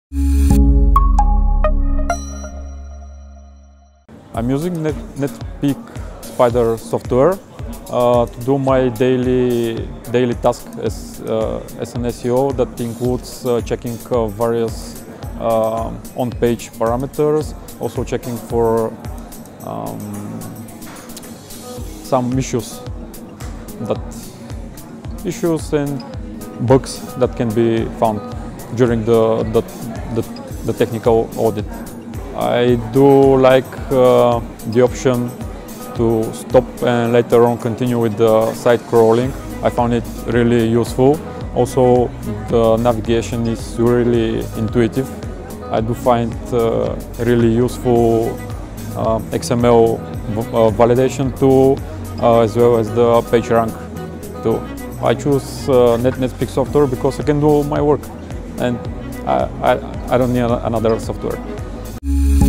I'm using Netpeak Spider software to do my daily task as an SEO. That includes checking various on-page parameters, also checking for some issues and bugs that can be found during the technical audit. I do like the option to stop and later on continue with the site crawling. I found it really useful. Also, the navigation is really intuitive. I do find really useful XML validation tool as well as the PageRank tool. I choose Netpeak software because I can do my work and I don't need another software.